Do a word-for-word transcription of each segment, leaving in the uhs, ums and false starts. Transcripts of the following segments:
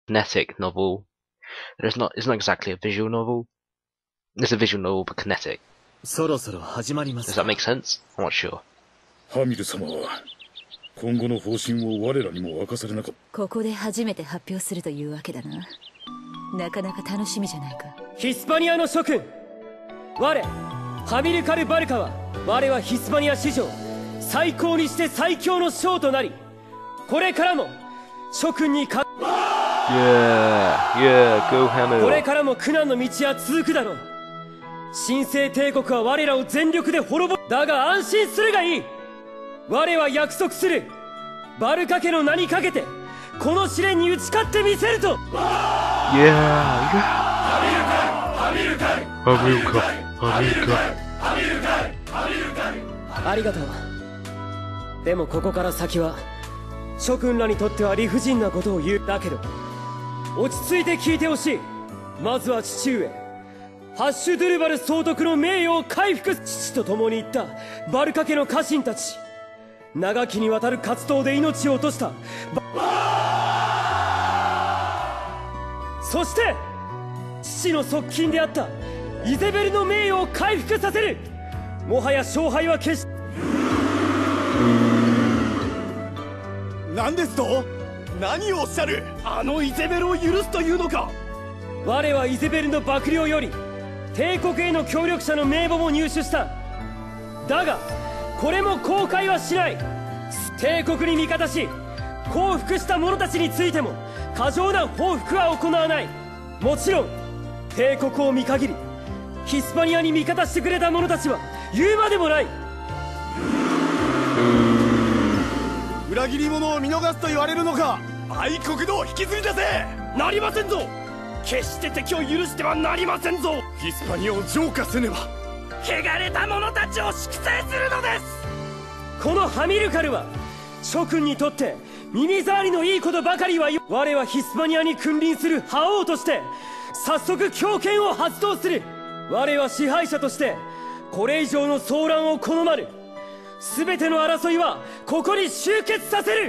kinetic novel. There's not. It's not exactly a visual novel. It's a visual novel, but kinetic. そろそろ始まりま Does す。 that make sense? I'm not sure. ハミル様は今後の方針を我らにも明かされなかった。 ここで初めて発表するというわけだな。なかなか楽しみじゃないか。 ヒスパニアの諸君、我ハミルカル・バルカは我はヒスパニア史上最高にして最強の将となり、これからも諸君にか Yeah, yeah, go こ Hammer. れからも苦難の道は続くだろう。神聖帝国は我らを全力で滅ぼだが安心するがいい。我は約束する。バルカ家の名にかけてこの試練に打ち勝ってみせると。 Yeah, yeah. Hamilcar, Hamilcar. ありがとう。でもここから先は諸君らにとっては理不尽なことを言う。だけど落ち着いて聞いてほしい。まずは父上ハッシュドゥルバル総督の名誉を回復。父と共に行ったバルカ家の家臣たち、長きにわたる活動で命を落とした。そして父の側近であったイゼベルの名誉を回復させる。もはや勝敗は決し。 何ですと？何をおっしゃる？あのイゼベルを許すというのか？ 我はイゼベルの幕僚より帝国への協力者の名簿も入手した。だがこれも公開はしない。帝国に味方し降伏した者たちについても過剰な報復は行わない。もちろん帝国を見限りヒスパニアに味方してくれた者たちは言うまでもない。 裏切り者を見逃すと言われるのか？愛国道を引きずり出せ！なりませんぞ！決して敵を許してはなりませんぞ！ヒスパニアを浄化せねば汚れた者たちを粛清するのです。 このハミルカルは諸君にとって耳障りのいいことばかりは言う。我はヒスパニアに君臨する覇王として早速強権を発動する。我は支配者としてこれ以上の騒乱を好まぬ。全ての争いはここに集結させる。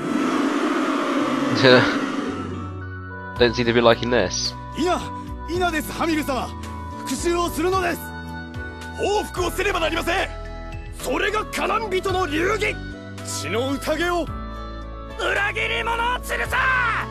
Don't seem to be liking this. いな、いなです。ハミル様、復讐をするのです。報復をせねばなりません。それがカナン人の流儀。血の宴を裏切り者を吊るさ。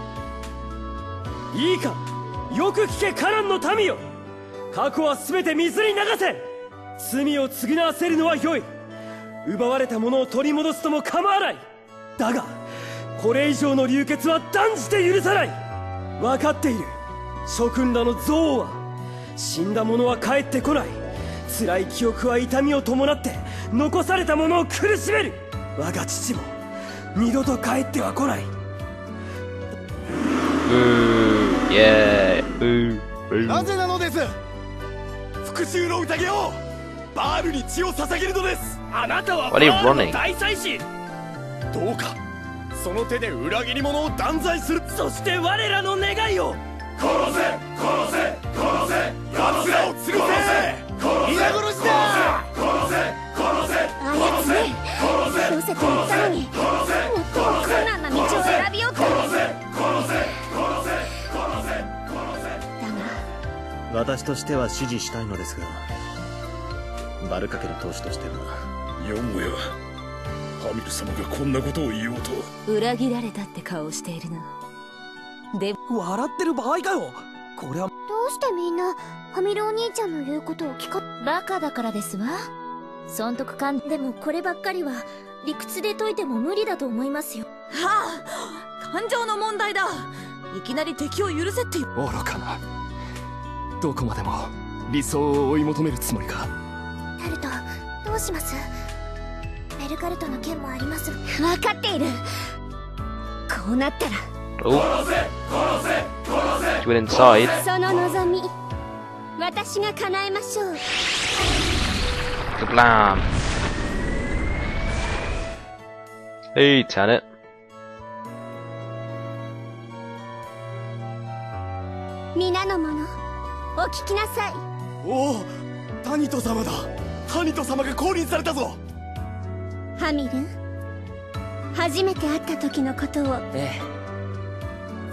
いいか、よく聞けカナンの民よ。過去は全て水に流せ。罪を償わせるのは良い。奪われたものを取り戻すとも構わない。だがこれ以上の流血は断じて許さない。分かっている。諸君らの憎悪は死んだ者は帰ってこない。辛い記憶は痛みを伴って残された者を苦しめる。我が父も二度と帰っては来ない。 なぜなのです？復讐の宴をバールに血を捧げるのです。あなたはバールの大祭司。どうかその手で裏切り者を断罪する。そして我らの願いを殺せ殺せ殺せ奴らを吊るせ。皆殺しだ。殺せ殺せあやつね、殺せと言ったのにもっと困難な道を選びようと。だが私としては支持したいのですが、バルカ家の当主としては。 よもやハミル様がこんなことを言おうと。 裏切られたって顔をしているな。で、 笑ってる場合かよ。これはどうしてみんなハミルお兄ちゃんの言うことを聞か。 バカだからですわ。損得感でもこればっかりは理屈で解いても無理だと思いますよ。 はあ、感情の問題だ。いきなり敵を許せって。 愚かな。どこまでも理想を追い求めるつもりか。 タルト、どうします？ベルカルトの件もあります。分かっている。こうなったら Oh. She went inside. その望み私が叶えましょう。 Kablam. Hey, Tanit. 皆の者お聞きなさい。 おお、タニト様だ。タニト様が降臨されたぞ。 ハミル、初めて会った時のことを。 ええ、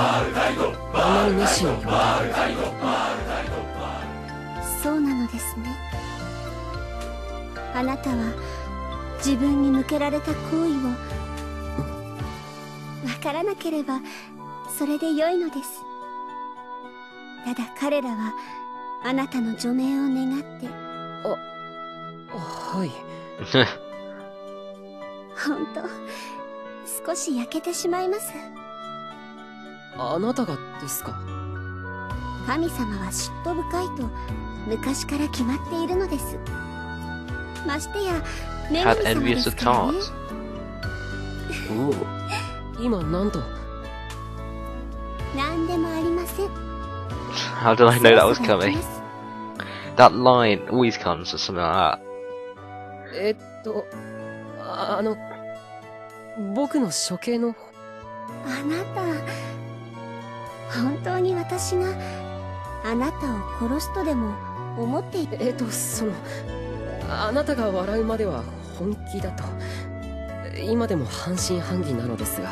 あんなに熱心に読んだ。 そうなのですね。あなたは自分に向けられた行為をわからなければそれで良いのです。ただ彼らはあなたの除名を願って。 あ、はい。 本当、少し焼けてしまいます。 あなたがですか？ 神様は嫉妬深いと昔から決まっているのです。ましてや女神様ですからね。 今なんと？ なんでもありません。 How did I know that was coming? That line always comes with something like that. えっと、あの、 僕の処刑の。 あなた、本当に私があなたを殺すとでも思っている？ えっとそのあなたが笑うまでは本気だと今でも半信半疑なのですが。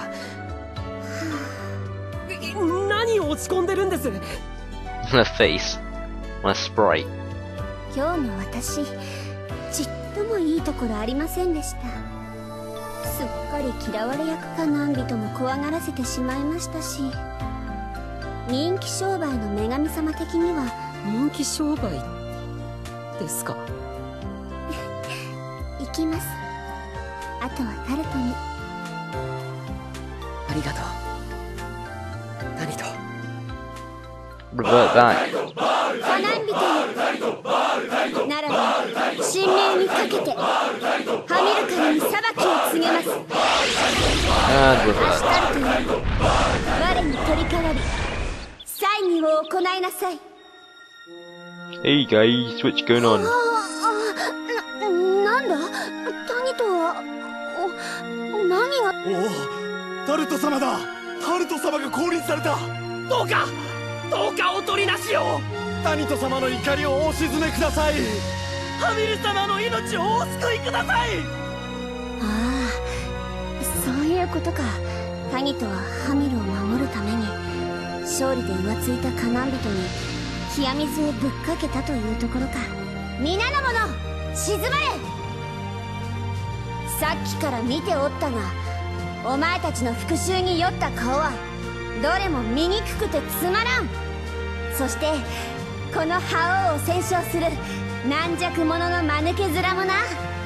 何を落ち込んでるんです？ The face. My sprite. 今日の私、ちっともいいところありませんでした。すっかり嫌われ役か何人も怖がらせてしまいましたし、人気商売の女神様的には。 人気商売ですか？ 行きます。あとはタルトに。 ありがとうタニト。 Revert back. カナン人よ、ならば神明にかけてハミルカルに裁きを告げます。 And アシ revert. タルトよ、我に取り代わり祭儀を行いなさい。 Hey guys, what's going on? ああ、な、なんだタニトは。お、何が。 おお、タルト様だ。タルト様が降臨された。どうかどうかお取りなしを。タニト様の怒りをお鎮めください。ハミル様の命をお救いください。 ああ、そういうことか。タニトはハミルを守るために勝利で浮ついたカナン人に冷や水をぶっかけたというところか。皆の者静まれ。さっきから見ておったが、お前たちの復讐に酔った顔はどれも醜くてつまらん。そしてこの覇王を戦勝する軟弱者の間抜け面もな。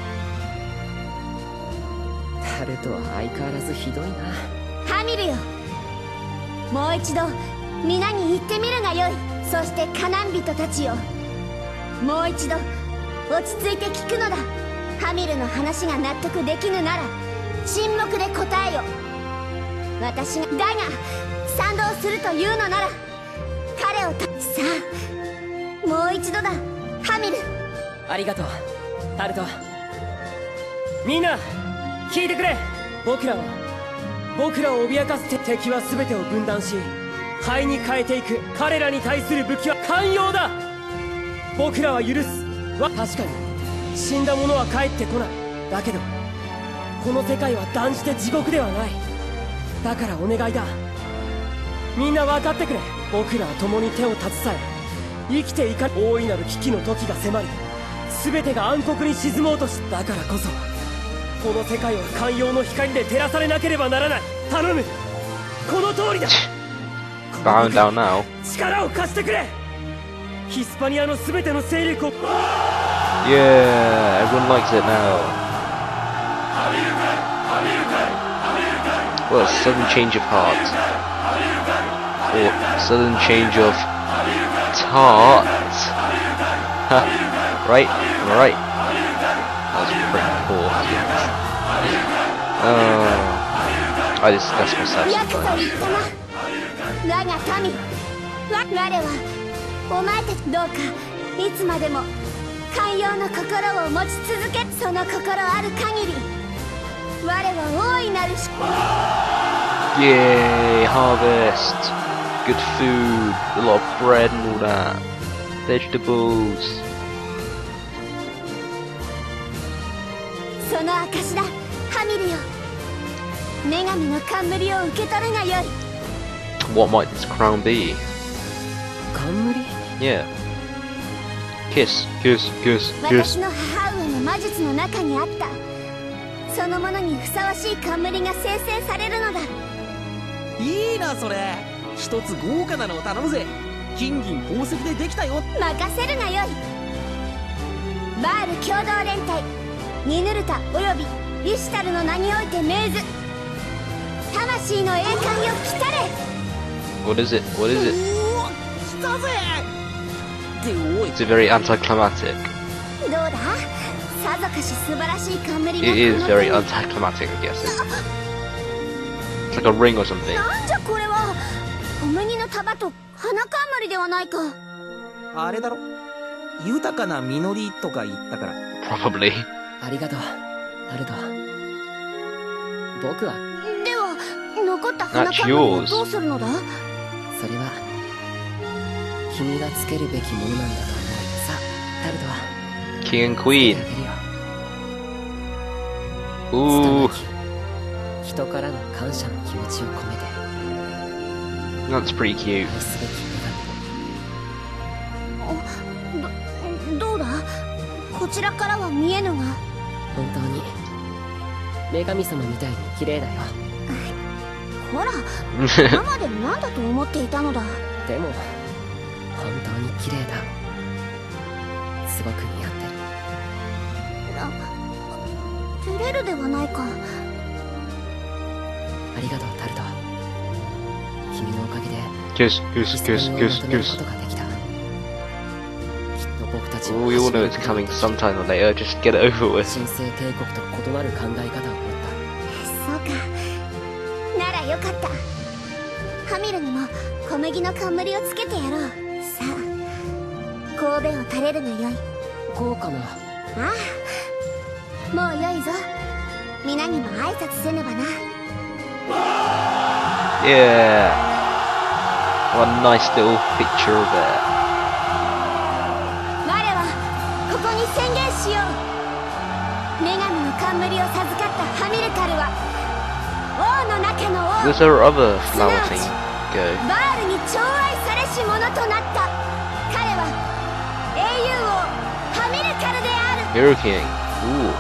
タルトは相変わらずひどいな。 ハミルよ、もう一度皆に言ってみるがよい。そしてカナン人たちよ、もう一度落ち着いて聞くのだ。ハミルの話が納得できぬなら沈黙で答えよ。私がだが賛同するというのなら彼をた。さあもう一度だハミル。 ありがとうタルト。 みんな聞いてくれ。僕らは僕らを脅かす敵は全てを分断し灰に変えていく。彼らに対する武器は寛容だ。僕らは許すわ。確かに死んだ者は帰ってこない。だけどこの世界は断じて地獄ではない。だからお願いだ、みんな分かってくれ。僕らは共に手を携え生きていか。大いなる危機の時が迫り全てが暗黒に沈もうとし。だからこそこの世界は寛容の光で照らされなければならない。頼む、この通りだ。 Bound down now. 力を貸してくれ。ヒスパニアの全ての勢力を。 Yeah, everyone likes it now. Well, a sudden change of heart. Or sudden change of tart. Right? Am I right? That was pretty poor. Oh, I disgust myself ヤクザ sometimes. 言ったな。我が民、わ我はお前たちどうかいつまでも寛容の心を持ち続け。その心ある限り我は大いなるし。 Yay, harvest. Good food. A lot of bread and all that. Vegetables. その証だハミルよ。女神の冠を受け取るがよい。 What might this crown be? 冠？ Yeah. Kiss, kiss, kiss, 私 kiss. の母上の魔術の中にあったそのものにふさわしい冠が生成されるのだ。 いいなそれ。一つ豪華なのを頼むぜ。金銀宝石でできたよ。 任せるがよい。バール共同連隊ニヌルタおよびイシュタルの名において命ず。魂の栄冠よ来たれ。 What is it? What is it? おお来たぜ。でおい It's a very anticlimactic. どうださぞかし素晴らしい冠が。 It is very anticlimactic, I guess. It's like a ring or something. なんじゃこれは。小麦の束と花冠ではないか。 あれだろ、豊かな実りとか言ったから。 Probably. ありがとうタルト。 僕は。 では残った花冠はどうするのだ？ それは君がつけるべきものなんだと思う。さあタルトは King and Queen. Ooh. 人からの感謝の気持ちを込めて。 That's pretty cute. ど、どうだ？こちらからは見えぬが。 本当に女神様みたいに綺麗だよ。 ほら、今まで何だと思っていたのだ。 でも本当に綺麗だ。すごく似合ってる。照れるではないか。 ありがとうタルト。君のおかげで Kiss, kiss, kiss, kiss, kiss. Oh, you all know it's coming sometime or later, just get it over with. 神聖帝国と異なる考え方を持った。 そうか。ならよかった。ハミルにも小麦の冠をつけてやろう。さあ、神戸を垂れるがよい。 こうかな。 ああ、もうよいぞ。皆にも挨拶せねばな。 Yeah. What a nice little picture of it. ここに宣言しよう。女神の冠を授かったハミルカルは王の中の王。 Was there other flower thing? Go. バールに寵愛されし者となった。彼は英雄王ハミルカルである。 Hero King. Ooh.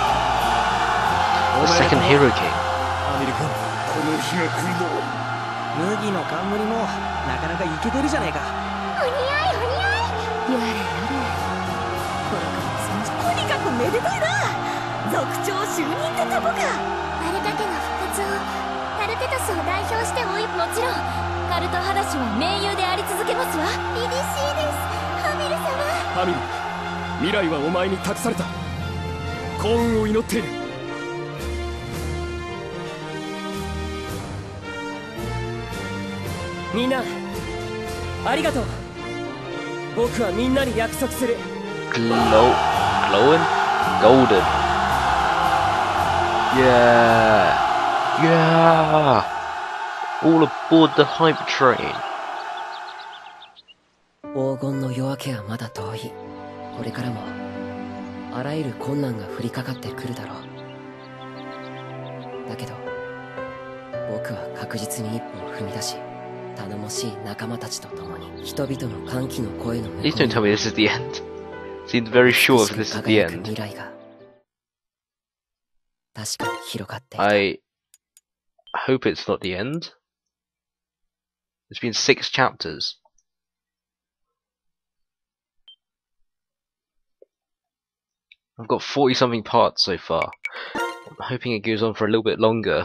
The second Hero King. ハミル君、この日が来るぞ。 麦の冠もなかなかイケてるじゃねえか。 お似合いお似合い。やれやれ。とにかくめでたいな。族長就任ってとこか。バルカ家の復活を、タルテトスを代表しておい。もちろんタルト話は盟友であり続けますわ。凛々しいですハミル様。 ハミル、未来はお前に託された。幸運を祈っている。みんなありがとう。僕はみんなに約束する。 Glow, glowing, golden. Yeah, yeah. All aboard the hype train. 黄金の夜明けはまだ遠い。これからもあらゆる困難が降りかかってくるだろう。だけど僕は確実に一歩を踏み出し、頼もしい仲間たちと共に人々の歓喜の声の向こうに。 Please don't tell me this is the end. Seems very sure if this is the end. 未来が確かに広がっていた。 I hope it's not the end. There's been six chapters. I've got forty something parts so far. I'm hoping it goes on for a little bit longer.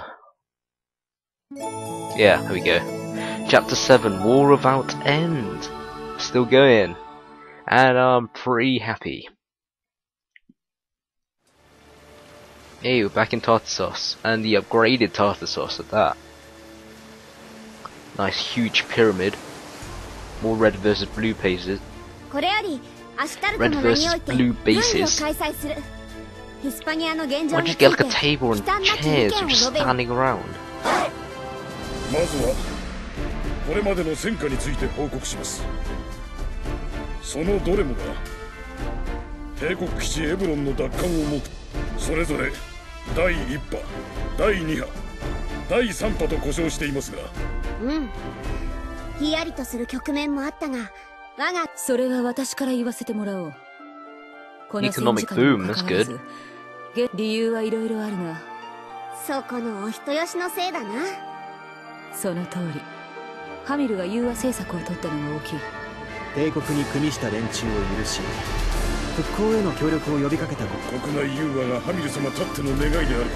Yeah, there we go. Chapter seven, War Without End. Still going. And I'm pretty happy. Hey, we're back in Tartarsos. And the upgraded Tartarsos at that. Nice huge pyramid. More red versus blue bases. Red versus blue bases. Why don't you get like a table and chairs and just standing around? まずはこれまでの戦果について報告します。そのどれもが帝国基地エブロンの奪還を目的、それぞれだいいっ波、だいに波、だいさん波と呼称していますが、 うん、ヒヤリとする局面もあったが、我がそれは私から言わせてもらおう。この戦時下にもかかわらず、理由はいろいろあるが、 そこのお人よしのせいだな。 その通り、ハミルが融和政策を取ったのが大きい。 帝国に組みした連中を許し、復興への協力を呼びかけた。 国内融和がハミル様たっての願いであること、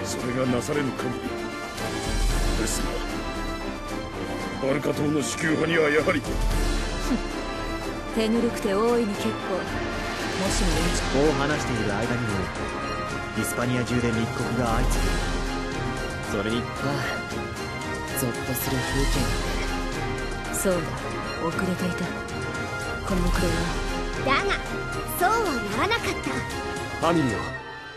それがなされぬ限りですが、バルカ島の支給派にはやはり手ぬるくて大いに結構。もしも連中こう話している間にもヒスパニア中で密告が相次ぐ。それにわあ、ゾッとする風景。 そうだ、遅れていた。この遅れはだがそうはならなかった。 ファミリーよ、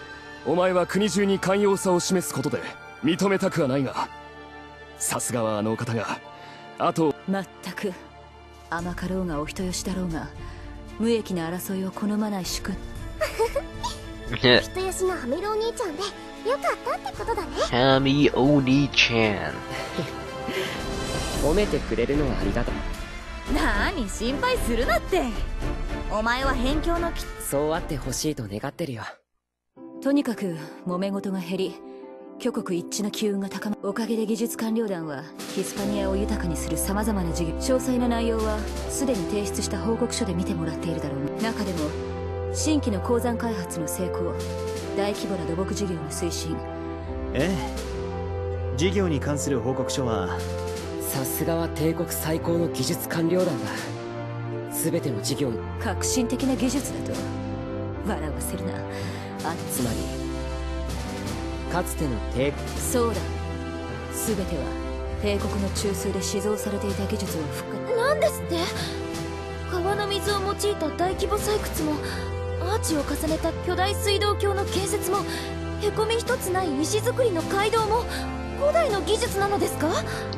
お前は国中に寛容さを示すことで認めたくはないが、さすがはあのお方が、あとまったく甘かろうがお人よしだろうが無益な争いを好まない主君。 人よしのハミルお兄ちゃんでよかったってことだね。 ハミお兄ちゃん。 褒めてくれるのはありがとう。 なに心配するなって。お前は辺境のきそうあってほしいと願ってるよ。 とにかく揉め事が減り挙国一致の機運が高まるおかげで技術官僚団はヒスパニアを豊かにする様々な事業、詳細な内容はすでに提出した報告書で見てもらっているだろう。中でも新規の鉱山開発の成功、大規模な土木事業の推進。 ええ、事業に関する報告書はさすがは帝国最高の技術官僚団だ。全ての事業に革新的な技術だと笑わせるな。あつまりかつての帝国、 そうだ、全ては帝国の中枢で試造されていた技術を復活。 なんですって。川の水を用いた大規模採掘もアーチを重ねた巨大水道橋の建設もへこみ一つない石造りの街道も古代の技術なのですか？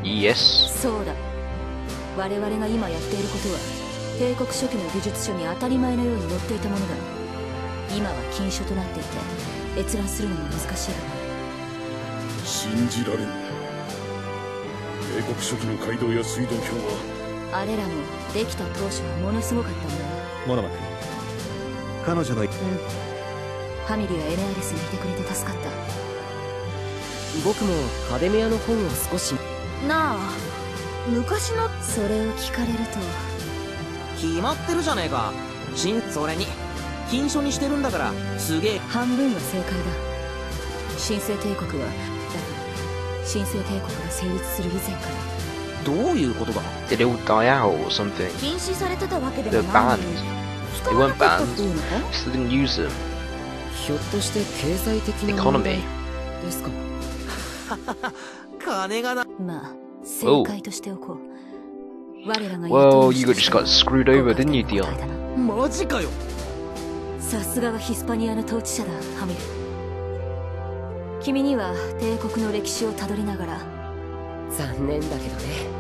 Yes。 そうだ、我々が今やっていることは帝国初期の技術書に当たり前のように載っていたものだ。今は禁書となっていて閲覧するのも難しいがな。 信じられん。帝国初期の街道や水道橋はあれらもできた当初はものすごかったもの。 モノマ君、彼女の、うん、 ファミリーやエネアリスがいてくれて助かった。 僕もカデミアの本を少し。 なあ、昔のそれを聞かれると決まってるじゃねえか。新それに禁書にしてるんだからすげえ。 半分は正解だ。神聖帝国はだが神聖帝国が成立する以前から。 どういうことだ？ Did it all die out or something? 禁止されてたわけで They're もない banned. のに They weren't banned. Just didn't use them. ひょっとして経済的な問題ですか？ 金がな。 まあ正解としておこう。我らが Well, you just got screwed over, didn't you, Dion? マジかよ。 さすがはヒスパニアの統治者だ、ハミル。君には帝国の歴史をたどりながら。 残念だけどね。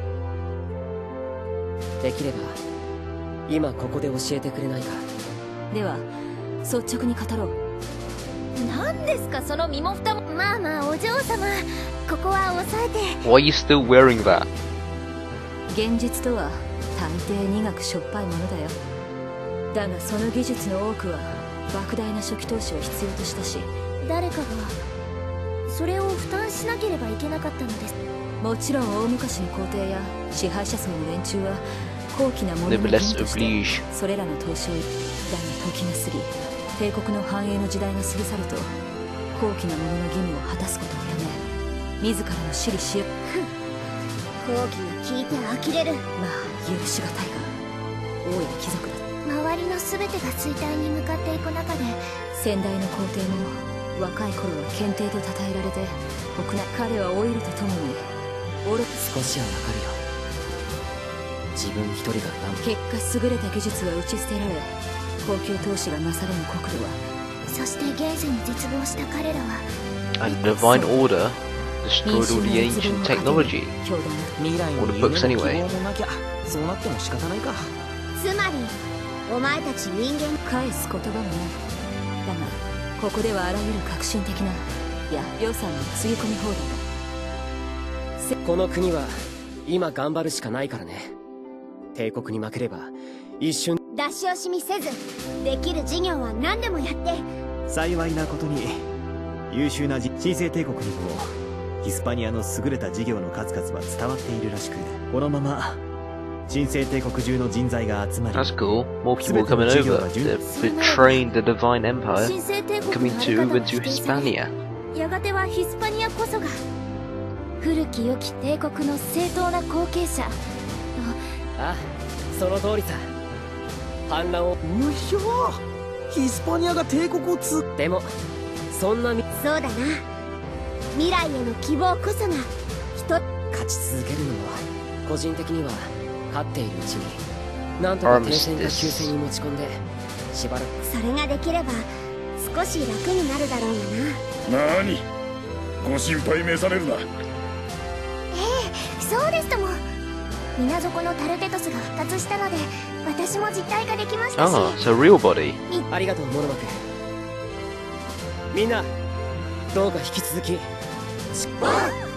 できれば今ここで教えてくれないか。 では率直に語ろう。 何ですかその身も蓋も。まあまあお嬢様、ここは抑えて。 Why are you still wearing that? 現実とは大抵苦くしょっぱいものだよ。だがその技術の多くは莫大な初期投資を必要としたし、 誰かがそれを負担しなければいけなかったのです。 もちろん大昔の皇帝や支配者層の連中は高貴なものの義務としてそれらの投資を。だが時が過ぎ、帝国の繁栄の時代が過ぎ去ると高貴なものの義務を果たすことをやめ、自らの私利私欲。 講義を聞いて呆れる。 まあ許しがたいが大いな貴族だ。 周りの全てが衰退に向かっていく中で先代の皇帝も若い頃は検定と称えられて国内。彼は老いるとともに少しはわかるよ。自分一人が結果優れた技術は打ち捨てられ高級投資がなされぬ国土は。 そして現世に絶望した彼らは And the Divine Order destroyed all the ancient technology. 未来 All の the 夢 books の anyway. 希望もなきゃそうなっても仕方ないか。 つまりお前たち人間返す言葉もない。だがここではあらゆる革新的な、いや予算のつぎ込み放題だ。 この国は今頑張るしかないからね。帝国に負ければ一瞬出し惜しみせずできる事業は何でもやって。 幸いなことに優秀な神聖帝国にもヒスパニアの優れた事業の数々は伝わっているらしく、このまま神聖帝国中の人材が集まり、 That's cool. More people coming over. They're betraying the Divine Empire. 神聖帝国 Coming to over to Hispania. やがてはヒスパニアこそが古き良き帝国の正当な後継者。 ああ、その通りさ。反乱をむひょー。ヒスパニアが帝国をつ。 でもそんなみそうだな。未来への希望こそが人。 勝ち続けるのも個人的には勝っているうちになんとか停戦か休戦に持ち込んでしばらく。 それができれば少し楽になるだろうがな。 なーに、ご心配召されるな。 ええ、そうですとも。水底のタルテトスが復活したので私も実体化できましたし。 Ah, so real body. ありがとうモノマク。みんなどうか引き続き。 あっ